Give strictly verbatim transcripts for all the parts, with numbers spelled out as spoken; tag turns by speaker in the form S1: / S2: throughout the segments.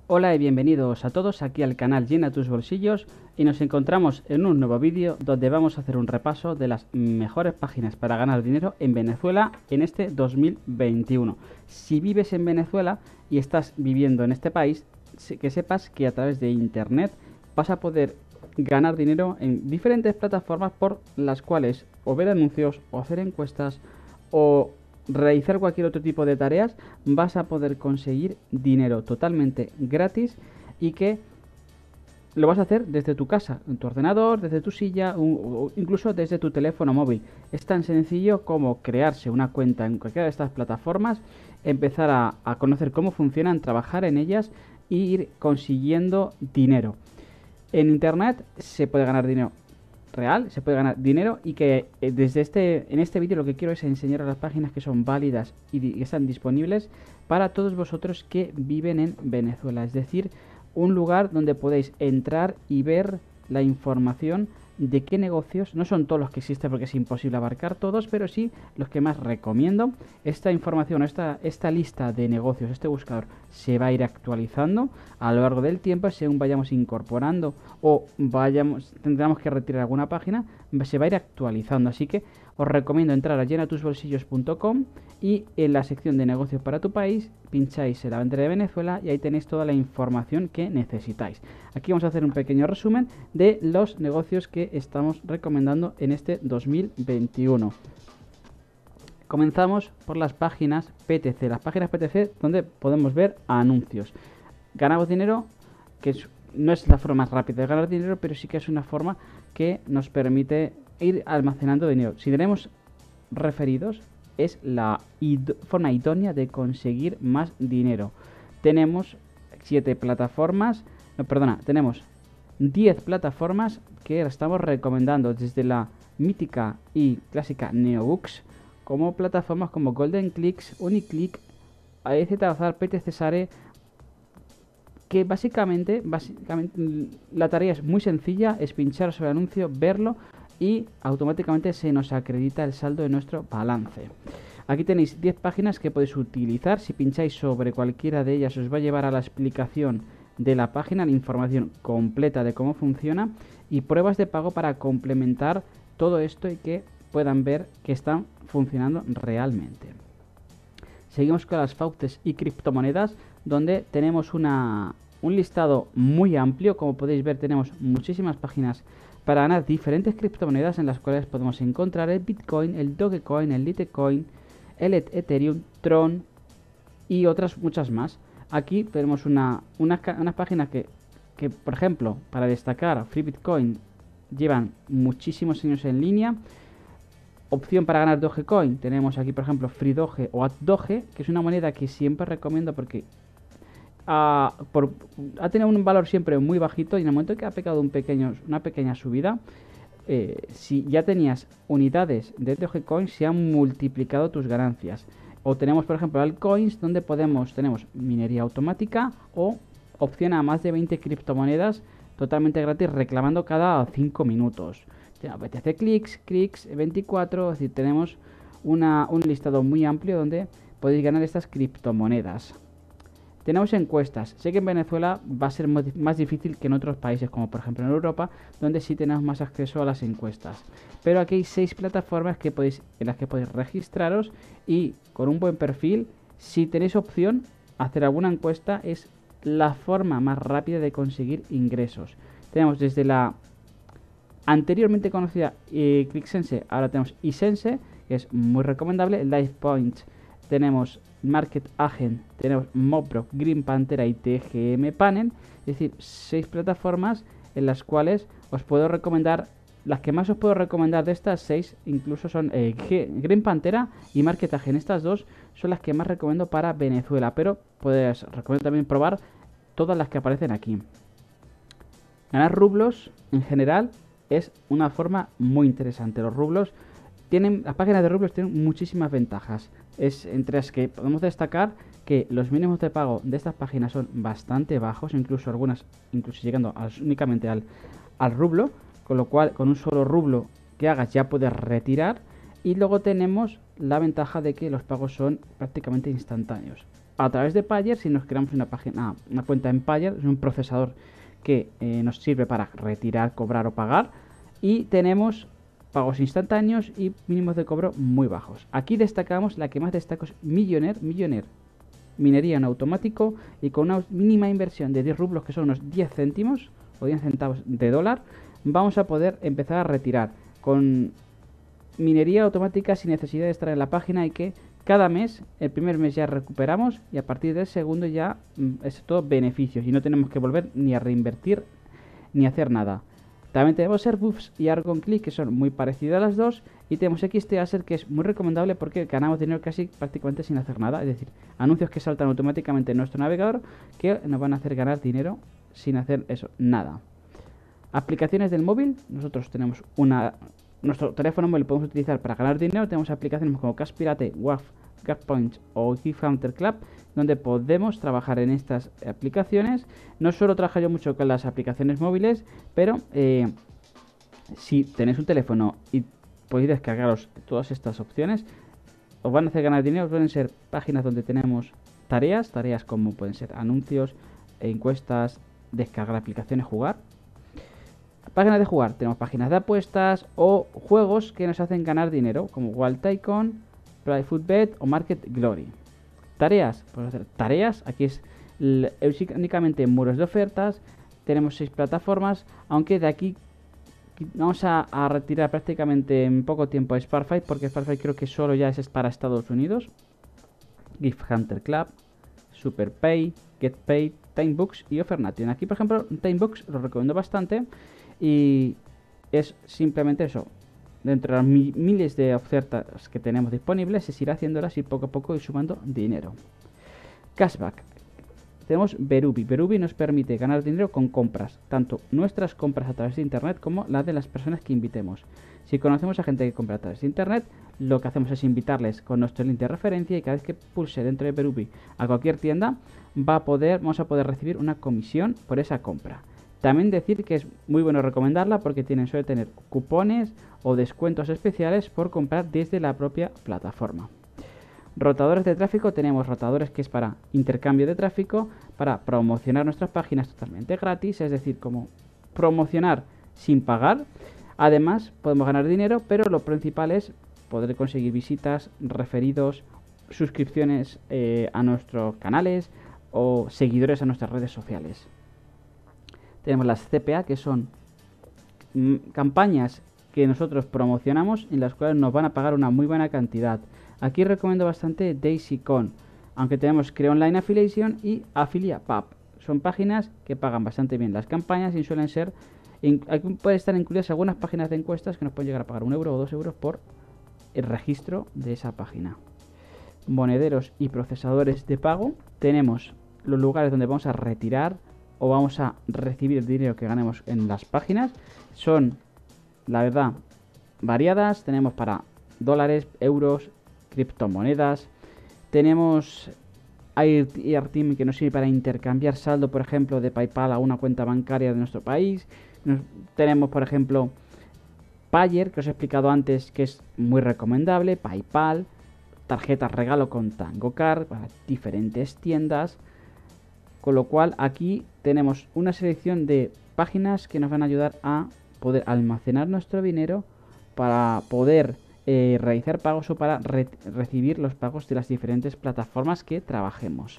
S1: Hola y bienvenidos a todos aquí al canal Llena tus bolsillos y nos encontramos en un nuevo vídeo donde vamos a hacer un repaso de las mejores páginas para ganar dinero en Venezuela en este dos mil veintiuno. Si vives en Venezuela y estás viviendo en este país, que sepas que a través de internet vas a poder ganar dinero en diferentes plataformas por las cuales o ver anuncios o hacer encuestas o realizar cualquier otro tipo de tareas, vas a poder conseguir dinero totalmente gratis y que lo vas a hacer desde tu casa, en tu ordenador, desde tu silla o incluso desde tu teléfono móvil. Es tan sencillo como crearse una cuenta en cualquiera de estas plataformas, empezar a, a conocer cómo funcionan, trabajar en ellas e ir consiguiendo dinero. En internet se puede ganar dinero real, se puede ganar dinero y que eh, desde este en este vídeo lo que quiero es enseñaros las páginas que son válidas y que están disponibles para todos vosotros que viven en Venezuela, es decir, un lugar donde podéis entrar y ver la información de qué negocios, no son todos los que existen porque es imposible abarcar todos, pero sí los que más recomiendo. Esta información, esta, esta lista de negocios, este buscador se va a ir actualizando a lo largo del tiempo según vayamos incorporando o vayamos, tendremos que retirar alguna página, se va a ir actualizando, así que os recomiendo entrar a llena tus bolsillos punto com y en la sección de negocios para tu país pincháis en la bandera de Venezuela y ahí tenéis toda la información que necesitáis. Aquí vamos a hacer un pequeño resumen de los negocios que estamos recomendando en este dos mil veintiuno. Comenzamos por las páginas P T C, las páginas P T C donde podemos ver anuncios. Ganamos dinero, que es, no es la forma más rápida de ganar dinero, pero sí que es una forma que nos permite ir almacenando dinero. Si tenemos referidos, es la id forma idónea de conseguir más dinero. Tenemos siete plataformas, no, perdona, tenemos diez plataformas que estamos recomendando, desde la mítica y clásica Neobooks, como plataformas como Golden Clicks, Uniclick, A E C Tazar, P T C Sare, que básicamente, básicamente la tarea es muy sencilla, es pinchar sobre el anuncio, verlo y automáticamente se nos acredita el saldo de nuestro balance. Aquí tenéis diez páginas que podéis utilizar. Si pincháis sobre cualquiera de ellas os va a llevar a la explicación de la página, la información completa de cómo funciona y pruebas de pago para complementar todo esto y que puedan ver que están funcionando realmente. Seguimos con las FAUTES y criptomonedas, donde tenemos una, un listado muy amplio. Como podéis ver, tenemos muchísimas páginas para ganar diferentes criptomonedas en las cuales podemos encontrar el Bitcoin, el Dogecoin, el Litecoin, el Ethereum, Tron y otras muchas más. Aquí tenemos una, una, unas páginas que, que, por ejemplo, para destacar, Free Bitcoin llevan muchísimos años en línea. Opción para ganar Dogecoin, tenemos aquí por ejemplo Free Doge o AdDoge, que es una moneda que siempre recomiendo porque ha, por, ha tenido un valor siempre muy bajito y en el momento que ha pegado un pequeño, una pequeña subida, eh, si ya tenías unidades de Dogecoin, se han multiplicado tus ganancias. O tenemos por ejemplo altcoins, donde podemos, tenemos minería automática o opción a más de veinte criptomonedas totalmente gratis reclamando cada cinco minutos. B T C Clicks, Clicks veinticuatro, es decir, tenemos una, un listado muy amplio donde podéis ganar estas criptomonedas. Tenemos encuestas. Sé que en Venezuela va a ser más difícil que en otros países, como por ejemplo en Europa, donde sí tenemos más acceso a las encuestas. Pero aquí hay seis plataformas que podéis, en las que podéis registraros y con un buen perfil, si tenéis opción, hacer alguna encuesta es la forma más rápida de conseguir ingresos. Tenemos desde la anteriormente conocida eh, ClickSense, ahora tenemos iSense, que es muy recomendable. LivePoint, tenemos Market Agent, tenemos Mobrock, Green Pantera y T G M Panel, es decir, seis plataformas en las cuales os puedo recomendar. Las que más os puedo recomendar de estas seis incluso son eh, Green Pantera y Market Agent. Estas dos son las que más recomiendo para Venezuela, pero puedes recomiendo también probar todas las que aparecen aquí. Ganar rublos en general es una forma muy interesante. Los rublos tienen, las páginas de rublos tienen muchísimas ventajas. Es entre las que podemos destacar que los mínimos de pago de estas páginas son bastante bajos, incluso algunas, incluso llegando a, únicamente al, al rublo, con lo cual con un solo rublo que hagas ya puedes retirar. Y luego tenemos la ventaja de que los pagos son prácticamente instantáneos. a través de Payer, si nos creamos una página, una cuenta en Payer, es un procesador que eh, nos sirve para retirar, cobrar o pagar, y tenemos pagos instantáneos y mínimos de cobro muy bajos. Aquí destacamos, la que más destaco es Milloner, Milloner, minería en automático y con una mínima inversión de diez rublos, que son unos diez céntimos o diez centavos de dólar, vamos a poder empezar a retirar con minería automática sin necesidad de estar en la página, y que cada mes, el primer mes ya recuperamos y a partir del segundo ya mm, es todo beneficios y no tenemos que volver ni a reinvertir ni a hacer nada. También tenemos Airbuffs y Argon Click, que son muy parecidas a las dos, y tenemos X T Acer, que es muy recomendable porque ganamos dinero casi prácticamente sin hacer nada, es decir, anuncios que saltan automáticamente en nuestro navegador que nos van a hacer ganar dinero sin hacer eso, nada. Aplicaciones del móvil, nosotros tenemos una... Nuestro teléfono móvil podemos utilizar para ganar dinero. Tenemos aplicaciones como Cash Pirate, W A F, GapPoints o Gift Hunter Club, donde podemos trabajar en estas aplicaciones. No suelo trabajar yo mucho con las aplicaciones móviles, pero eh, si tenéis un teléfono y podéis descargaros todas estas opciones, os van a hacer ganar dinero. Pueden ser páginas donde tenemos tareas, tareas como pueden ser anuncios, encuestas, descargar aplicaciones, jugar. Páginas de jugar, tenemos páginas de apuestas o juegos que nos hacen ganar dinero, como Wild Tycoon, PlayFootBet o Market Glory. Tareas, podemos hacer tareas, aquí es únicamente muros de ofertas, tenemos seis plataformas, aunque de aquí vamos a, a retirar prácticamente en poco tiempo Sparfight, porque Sparfight creo que solo ya es para Estados Unidos. Gift Hunter Club, SuperPay, GetPay, Timebooks y OfferNation. Aquí, por ejemplo, Timebooks lo recomiendo bastante. Y es simplemente eso. Dentro de las mi miles de ofertas que tenemos disponibles, se irá haciéndolas y poco a poco ir sumando dinero. Cashback. Tenemos Verubi. Verubi nos permite ganar dinero con compras, tanto nuestras compras a través de internet como las de las personas que invitemos. Si conocemos a gente que compra a través de internet, lo que hacemos es invitarles con nuestro link de referencia, y cada vez que pulse dentro de Verubi a cualquier tienda, va a poder, vamos a poder recibir una comisión por esa compra. También decir que es muy bueno recomendarla porque tienen, suele tener cupones o descuentos especiales por comprar desde la propia plataforma. Rotadores de tráfico, tenemos rotadores que es para intercambio de tráfico, para promocionar nuestras páginas totalmente gratis, es decir, como promocionar sin pagar. Además podemos ganar dinero, pero lo principal es poder conseguir visitas, referidos, suscripciones eh, a nuestros canales o seguidores a nuestras redes sociales. Tenemos las C P A, que son mm, campañas que nosotros promocionamos en las cuales nos van a pagar una muy buena cantidad. Aquí recomiendo bastante DaisyCon, aunque tenemos Creo Online Affiliation y AffiliatePub. Son páginas que pagan bastante bien las campañas y suelen ser, aquí pueden estar incluidas algunas páginas de encuestas que nos pueden llegar a pagar un euro o dos euros por el registro de esa página. Monederos y procesadores de pago, tenemos los lugares donde vamos a retirar o vamos a recibir el dinero que ganemos en las páginas. Son, la verdad, variadas. Tenemos para dólares, euros, criptomonedas. Tenemos Airteam, que nos sirve para intercambiar saldo, por ejemplo, de PayPal a una cuenta bancaria de nuestro país. Nos, tenemos, por ejemplo, Payer, que os he explicado antes, que es muy recomendable. PayPal, tarjetas regalo con TangoCard para diferentes tiendas. Con lo cual aquí tenemos una selección de páginas que nos van a ayudar a poder almacenar nuestro dinero para poder eh, realizar pagos o para re recibir los pagos de las diferentes plataformas que trabajemos.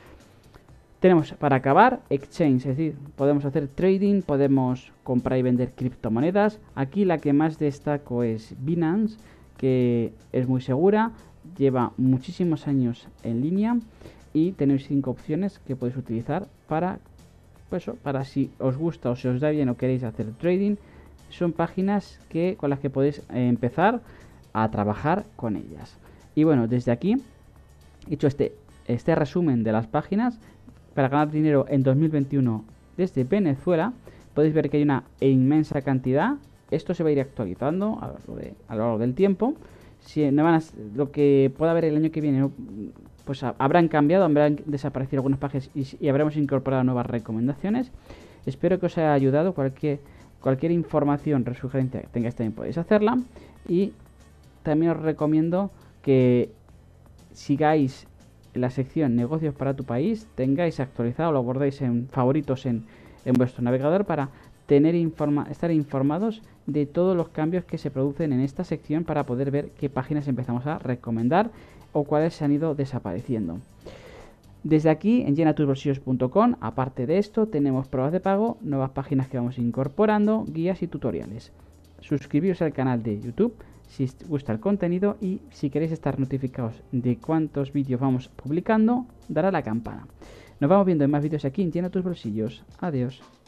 S1: Tenemos para acabar exchange, es decir, podemos hacer trading, podemos comprar y vender criptomonedas. Aquí la que más destaco es Binance, que es muy segura, lleva muchísimos años en línea. Y tenéis cinco opciones que podéis utilizar para, pues, para si os gusta o si os da bien o queréis hacer trading. Son páginas que, con las que podéis eh, empezar a trabajar con ellas. Y bueno, desde aquí he hecho este, este resumen de las páginas para ganar dinero en dos mil veintiuno desde Venezuela. Podéis ver que hay una inmensa cantidad. Esto se va a ir actualizando a lo largo, de, a lo largo del tiempo. Si no van a, lo que pueda haber el año que viene, pues habrán cambiado, habrán desaparecido algunas páginas y, y habremos incorporado nuevas recomendaciones. Espero que os haya ayudado. Cualquier, cualquier información, sugerencia que tengáis también podéis hacerla. Y también os recomiendo que sigáis en la sección negocios para tu país tengáis actualizado, lo guardéis en favoritos en, en vuestro navegador para tener informa estar informados de todos los cambios que se producen en esta sección para poder ver qué páginas empezamos a recomendar o cuáles se han ido desapareciendo. Desde aquí en llena tus bolsillos punto com, aparte de esto, tenemos pruebas de pago, nuevas páginas que vamos incorporando, guías y tutoriales. Suscribiros al canal de YouTube si os gusta el contenido y si queréis estar notificados de cuántos vídeos vamos publicando, dará la campana. Nos vamos viendo en más vídeos aquí en Llena tus bolsillos. Adiós.